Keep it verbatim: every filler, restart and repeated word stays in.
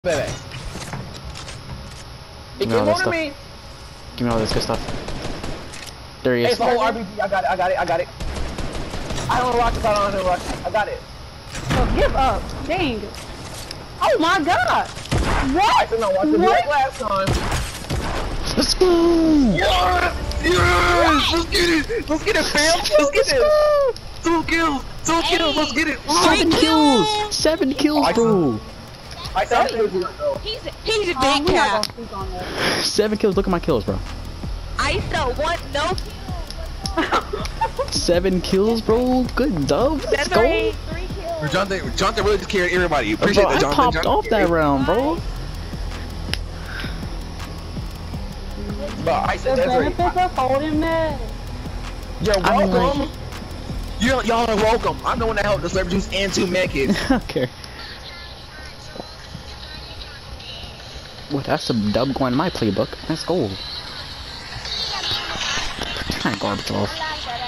Baby. He Give me all came this over stuff. me. Give me all this good stuff. There he Hey, is. it's the whole R P G. I got it. I got it. I got it. I don't rock this. I don't know rock. I got it. Oh, give up. Dang. Oh my god. What? I said no. Watch the What? last time. Let's go! Yes! Yes! Let's get it! Let's get it, fam! Let's get it! Two kills! Two kills! Let's get it! Seven kills! Seven kills, bro! I said it. He's a, he's a Um, big we're not cat. gonna speak on that. Seven kills. Look at my kills, bro. I saw one, no Seven kills, bro. Good dub. Let's go. three, three kills. Jonathan, Jonathan really just carried everybody. Appreciate Bro, that, I Jonathan. popped Jonathan off that round, bro. But I The said that's right. benefits of holding that. You're I mean, welcome. like- You're, y'all are welcome. I'm the one that helped the Slurp Juice and two med kids. Okay. Well, that's a dub going in my playbook. Let's go. Kind of garbage off.